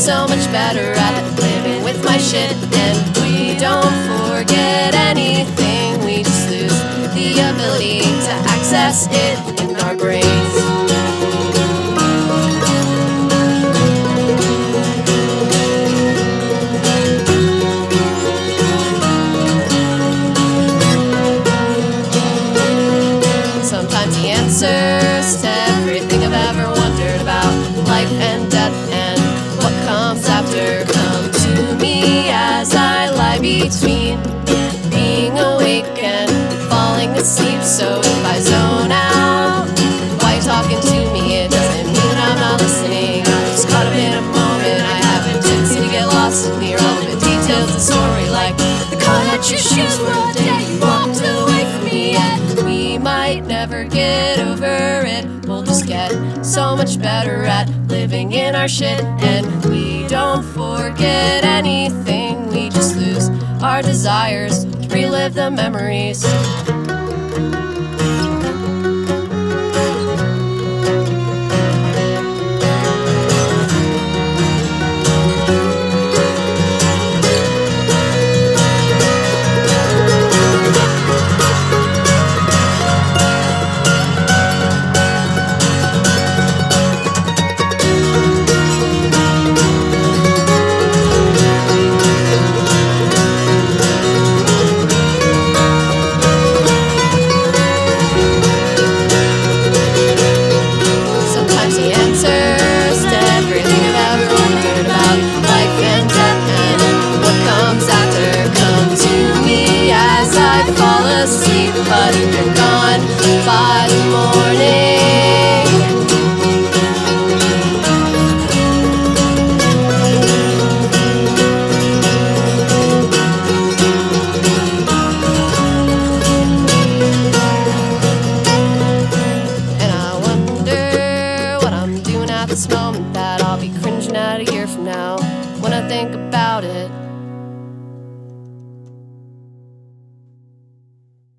so much better at living with my shit. And we don't forget anything, we just lose the ability to access it in our brains. Sometimes the answers to everything I've ever wondered about life and death and what comes after come to me as I lie between being awake and falling asleep. So if I zone out while you're talking to me, it doesn't mean I'm not listening. I'm just caught up in a moment. I have a tendency to get lost in the irrelevant details of the story, like the cut at your shoes for a day you walked away from me, and we might never get over it. We'll just get so much better at living in our shit. And we don't forget anything, we just lose our desires to relive the memories. Fall asleep, but you're gone by the morning.